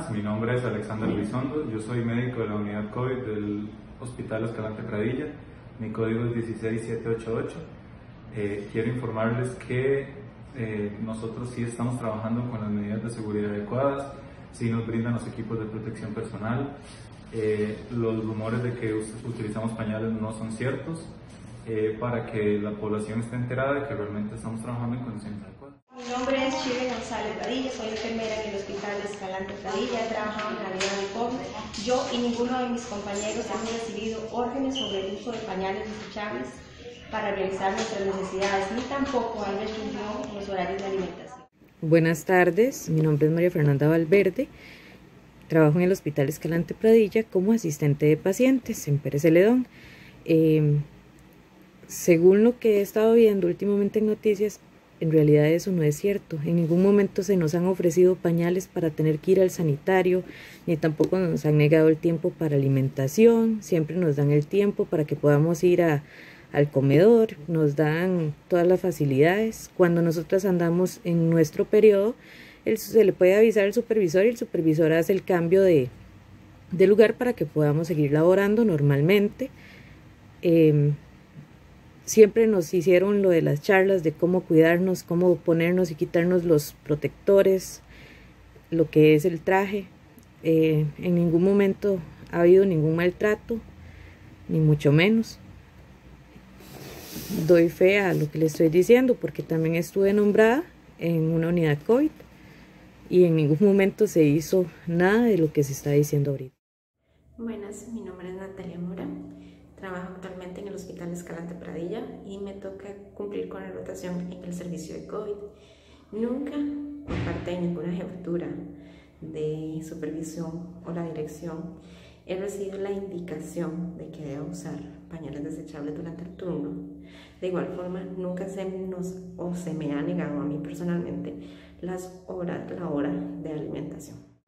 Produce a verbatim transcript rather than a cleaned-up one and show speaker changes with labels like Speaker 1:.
Speaker 1: buenas, mi nombre es Alexander Elizondo, yo soy médico de la unidad COVID del Hospital Escalante Pradilla, mi código es dieciséis siete ocho ocho. Eh, quiero informarles que eh, nosotros sí estamos trabajando con las medidas de seguridad adecuadas, sí nos brindan los equipos de protección personal, eh, los rumores de que utilizamos pañales no son ciertos, eh, para que la población esté enterada de que realmente estamos trabajando en condiciones adecuadas.
Speaker 2: Mi nombre es Shirley González Pradilla, soy enfermera en el Hospital Escalante Pradilla, he trabajado en la área de COVID. Yo y ninguno de mis compañeros hemos recibido órdenes sobre el uso de pañales desechables para realizar nuestras necesidades, ni tampoco hay restricción en los horarios de alimentación.
Speaker 3: Buenas tardes, mi nombre es María Fernanda Valverde, trabajo en el Hospital Escalante Pradilla como asistente de pacientes en Pérez Celedón. Eh, según lo que he estado viendo últimamente en noticias, en realidad eso no es cierto. En ningún momento se nos han ofrecido pañales para tener que ir al sanitario, ni tampoco nos han negado el tiempo para alimentación. Siempre nos dan el tiempo para que podamos ir a, al comedor, nos dan todas las facilidades. Cuando nosotras andamos en nuestro periodo, el, se le puede avisar al supervisor y el supervisor hace el cambio de, de lugar para que podamos seguir laborando normalmente. Eh, Siempre nos hicieron lo de las charlas de cómo cuidarnos, cómo ponernos y quitarnos los protectores, lo que es el traje. Eh, en ningún momento ha habido ningún maltrato, ni mucho menos. Doy fe a lo que le estoy diciendo porque también estuve nombrada en una unidad COVID y en ningún momento se hizo nada de lo que se está diciendo ahorita.
Speaker 4: Buenas, mi nombre es Natalia Mora. Trabajo actualmente en el Hospital Escalante Pradilla y me toca cumplir con la rotación en el servicio de COVID. Nunca, por parte de ninguna jefatura de supervisión o la dirección, he recibido la indicación de que deba usar pañales desechables durante el turno. De igual forma, nunca se nos o se me ha negado a mí personalmente las horas, la hora de alimentación.